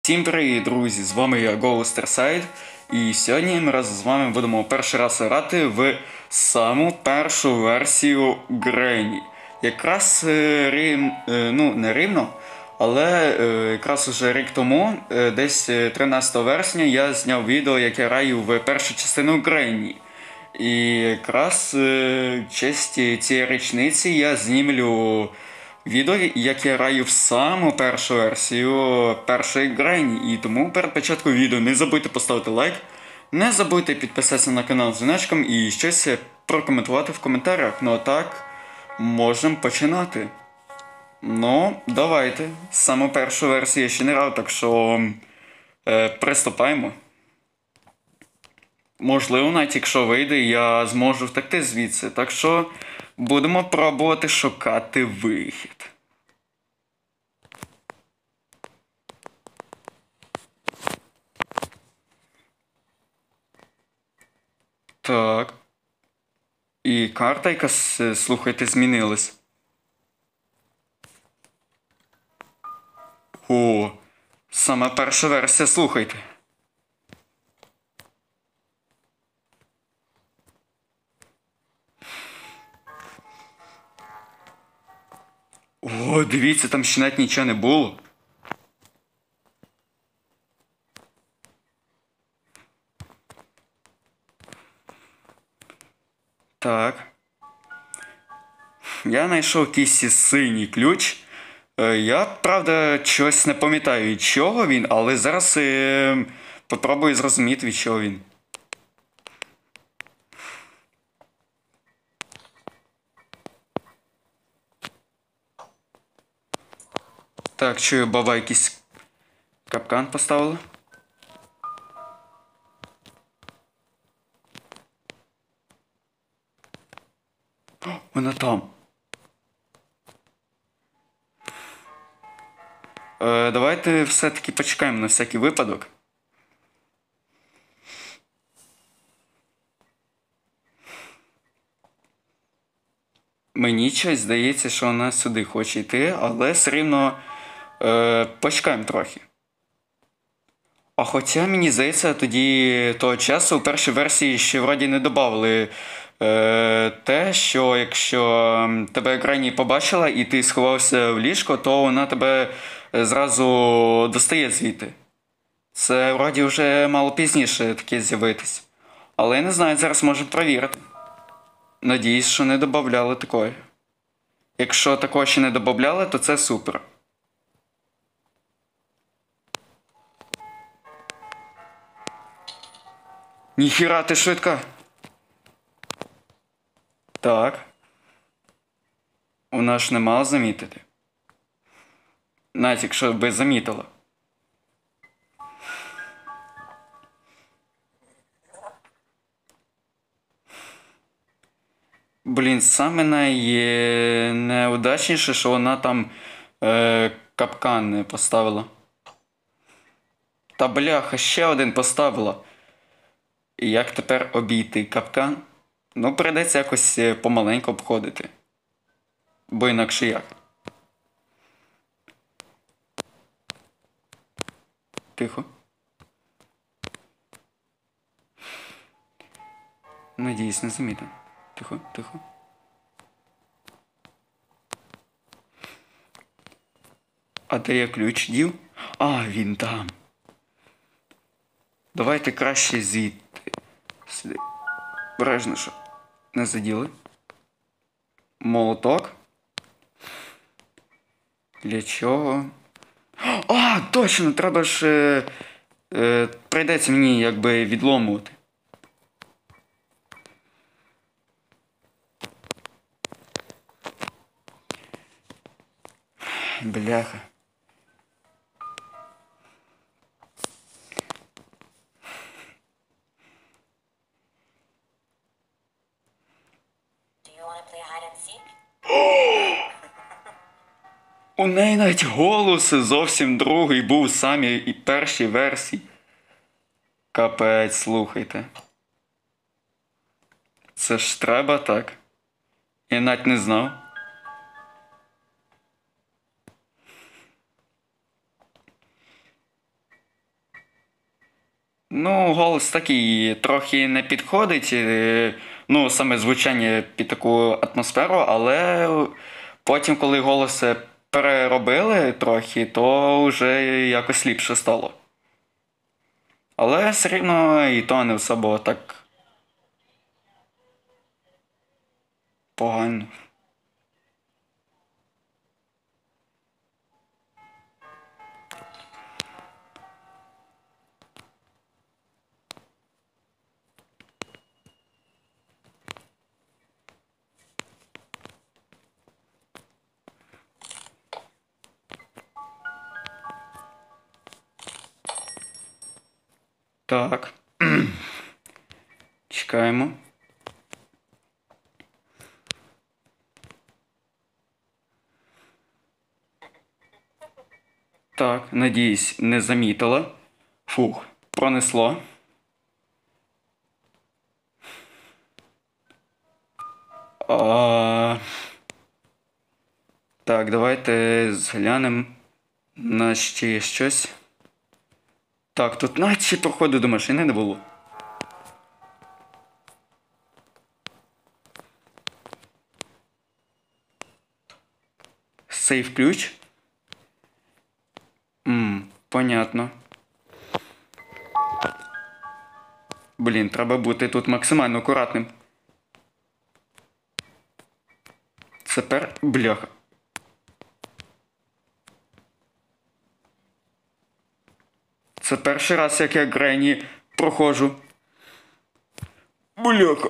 Всім привіт, друзі! З вами я Ghosterside, і сьогодні ми разом з вами будемо перший раз грати в саму першу версію Granny. Якраз не рівно, але якраз уже рік тому, десь 13 вересня, я зняв відео, як я граю в першу частину Granny. І якраз в честь цієї річниці я знімлю відео, як я граю в саму першу версію першої Granny. І тому перед початком відео не забудьте поставити лайк, не забудьте підписатися на канал з дзвіночком і щось прокоментувати в коментарях. Ну а так, можемо починати. Ну, давайте. Саму першу версію я ще не грав, так що приступаємо. Можливо, навіть якщо вийде, я зможу втекти звідси. Так що будемо пробувати шукати вихід. Так. І карта якась, слухайте, змінилась. О, саме перша версія, слухайте. О, дивіться, там ще навіть нічого не було. Так. Я знайшов якийсь синій ключ. Я, правда, чогось не пам'ятаю, від чого він, але зараз попробую зрозуміти, від чого він. Так, чую, баба якийсь капкан поставила. О, вона там. Давайте все-таки почекаємо на всякий випадок. Мені щось здається, що вона сюди хоче йти, але все рівно почекаємо трохи. А хоча, мені здається, тоді того часу у першій версії ще вроді не додавали те, що якщо тебе Granny побачила і ти сховався в ліжко, то вона тебе зразу достає звідти. Це вроді вже мало пізніше таке з'явитись. Але я не знаю, зараз можемо перевірити. Надіюсь, що не додавали такої. Якщо такого ще не додавали, то це супер. Ніхіра, ти швидка. Так. Вона ж не мала замітити. Навіть якщо би замітила. Блін, саме найнеудачніше, що вона там капкан не поставила. Та бляха, ще один поставила. І як тепер обійти капкан? Ну, прийдеться якось помаленьку обходити. Бо інакше як. Тихо. Надіюсь, не замітив. Тихо, тихо. А де я ключ дів? А, він там. Давайте краще звідти. Сюди. Бережно, що не заділи. Молоток. Для чого? А, точно, треба ж... прийдеться мені якби відломувати. Бляха. У неї навіть голос зовсім другий був в самій першій версії. Капець, слухайте. Це ж треба так. Я навіть не знав. Ну, голос такий трохи не підходить. Ну, саме звучання під таку атмосферу, але потім, коли голос переробили трохи, то вже якось ліпше стало. Але все рівно і то не все було так погано. Так. Чекаємо. Так, надіюсь, не замітила. Фух, пронесло. А... Так, давайте зглянемо на ще щось. Так, тут наче проходу до машини не було. Сейф ключ. Понятно. Блін, треба бути тут максимально акуратним. Це бляха. Це перший раз, як я Гренні проходжу. Бляха.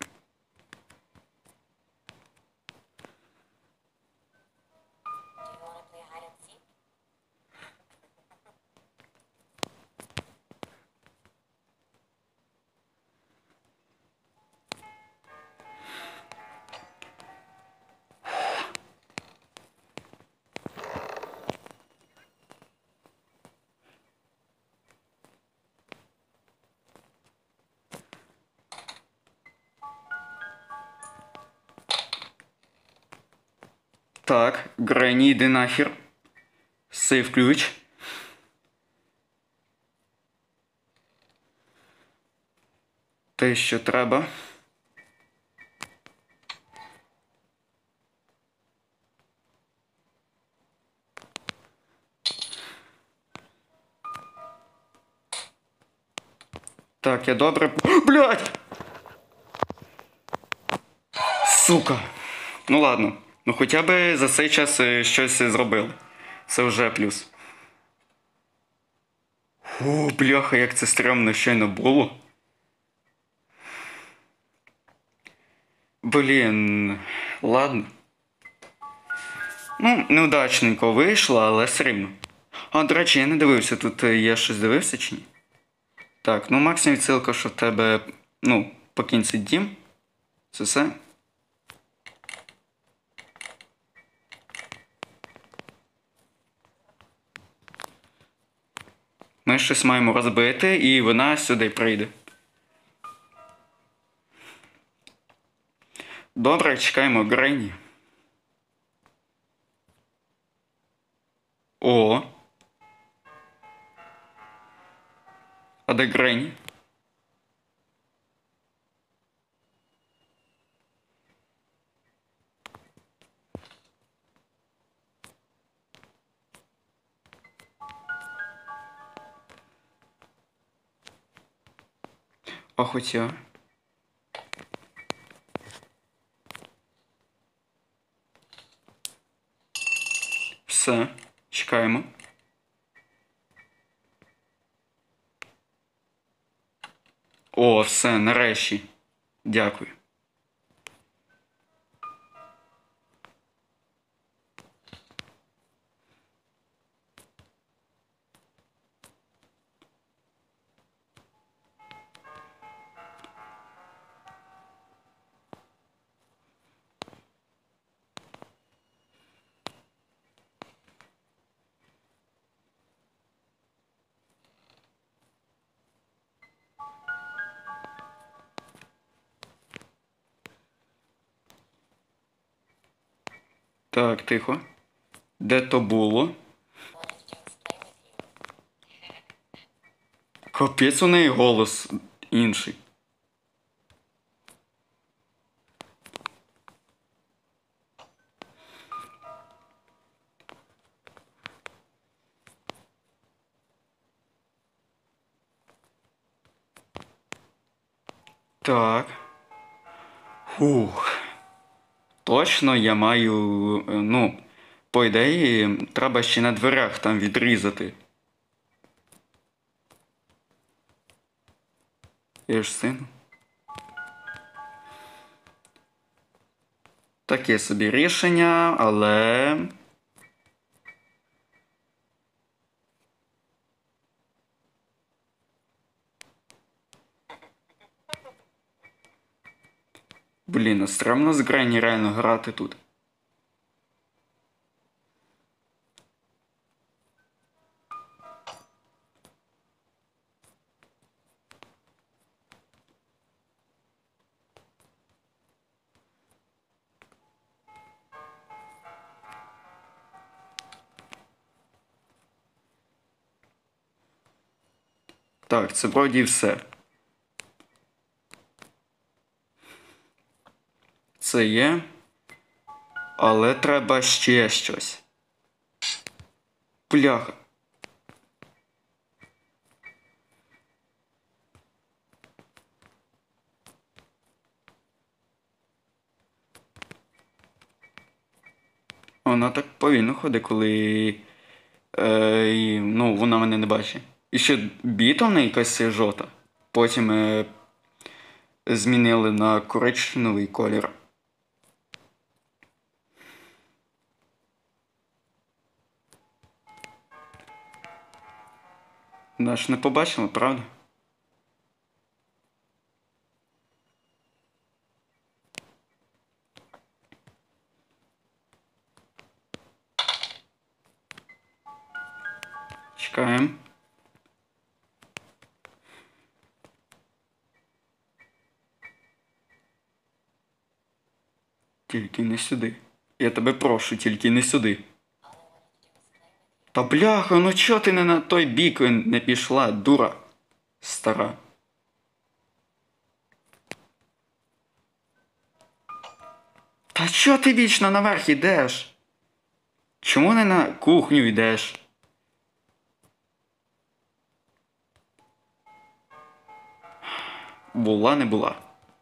Так, Гренні, йди нахер. Сейф ключ. Те, що треба. Так, я добре. Блядь! Сука! Ну ладно. Ну хоча б за цей час щось зробили. Це вже плюс. О, бляха, як це стрьомно щойно було. Блін, ладно. Ну, неудачненько вийшло, але все рівно. А, до речі, я не дивився, тут я щось дивився чи ні? Так, ну максимум відсилка, що в тебе, ну, покінчить дім. Це все. Ми щось маємо розбити, і вона сюди прийде. Добре, чекаємо Гренні. О. А де Гренні? А хоча... Все, чекаємо. О, все, нарешті. Дякую. Так, тихо. Де то було? Капець у неї голос інший. Так. Фух. Точно я маю. Ну, по ідеї, треба ще на дверях там відрізати. Я ж син. Таке собі рішення, але. Блін, стремно з Гренні реально грати тут. Так, це вроді все. Це є. Але треба ще щось. Бляха. Вона так повільно ходить, коли. Ну, вона мене не бачить. І ще біта в неї якась жовта. Потім змінили на коричневий колір. Вона ж не побачила, правда? Чекаємо. Тільки не сюди. Я тебе прошу, тільки не сюди. Та бляха, ну чого ти не на той бік не пішла, дура стара? Та чого ти вічно наверх ідеш? Чому не на кухню йдеш? Була не була.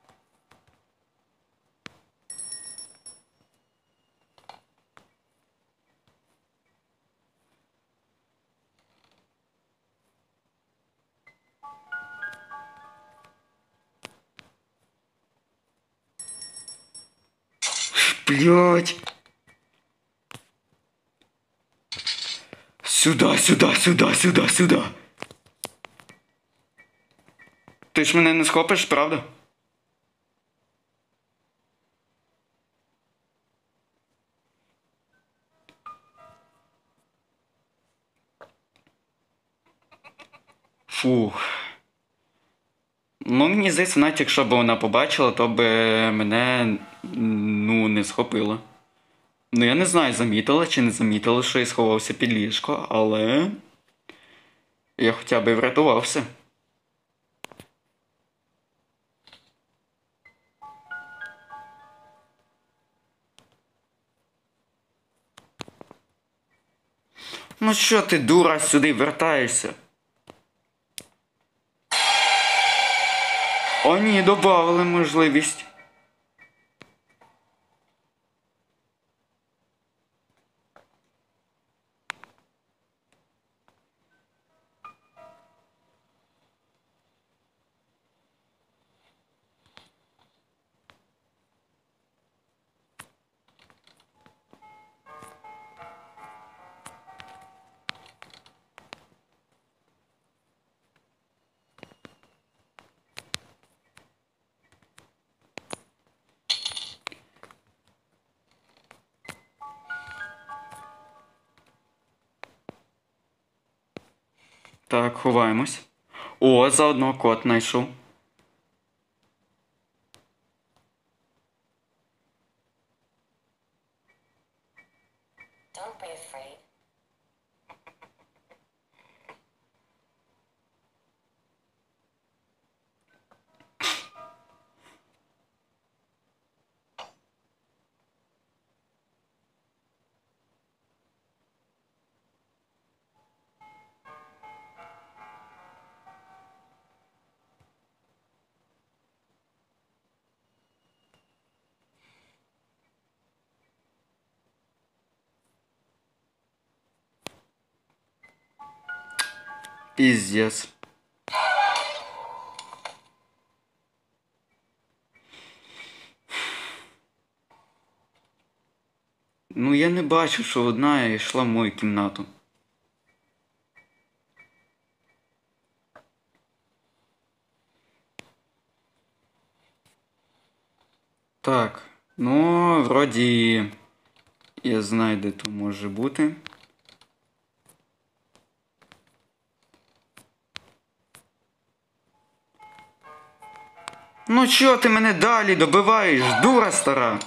Блять. Сюда, сюда, сюда, сюда, сюда. Ти ж мене не схопиш, правда? Фух. Ну, мені здається, навіть якщо б вона побачила, то б мене, ну, не схопила. Ну, я не знаю, замітила чи не замітила, що я сховався під ліжко, але я хоча б врятувався. Ну що ти, дура, сюди вертаєшся? О, ні, добавили можливість. Так, ховаємось. О, заодно кот знайшов. Don't be afraid. Піздец. Ну я не бачу, що одна йшла в мою кімнату. Так, ну, вроді я знаю, де то може бути. Ну чого ти мене далі добиваєш, дура стара?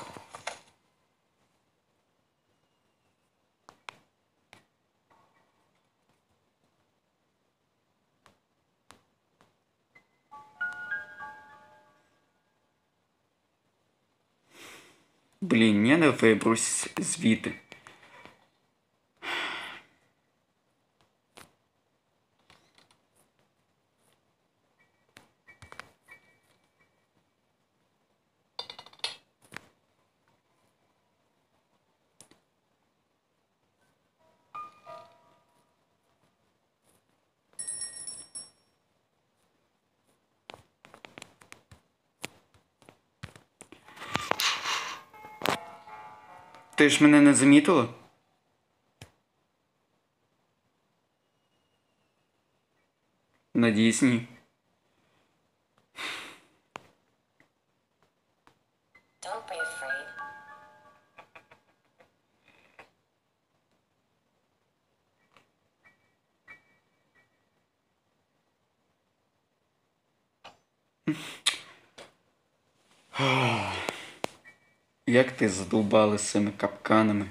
Блін, я не виберусь звідти. Ти ж мене не замітила? Надіюсь, ні. Don't be afraid. Як ти задовбали з цими капканами?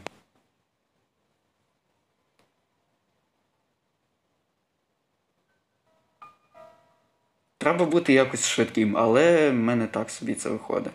Треба бути якось швидким, але в мене так собі це виходить.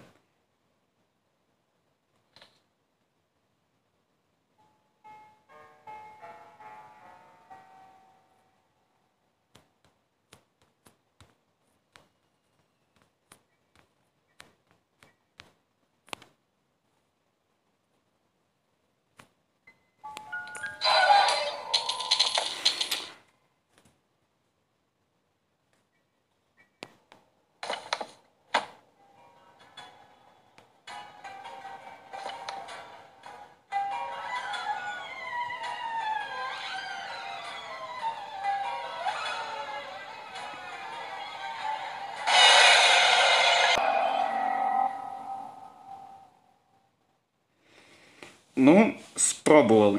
Ну, спробували.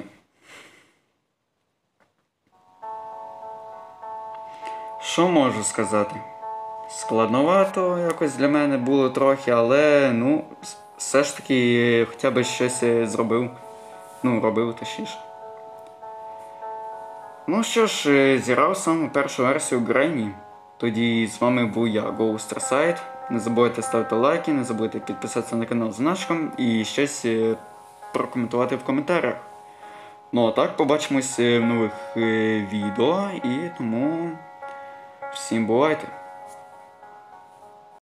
Що можу сказати? Складновато якось для мене було трохи, але ну, все ж таки хоча б щось зробив. Ну, робив точніше. Ну що ж, зіграв саме першу версію Гренні. Тоді з вами був я, GoStarSide. Не забудьте ставити лайки, не забудьте підписатися на канал з значком і щось прокоментувати в коментарях. Ну а так, побачимось в нових відео і тому всім бувайте!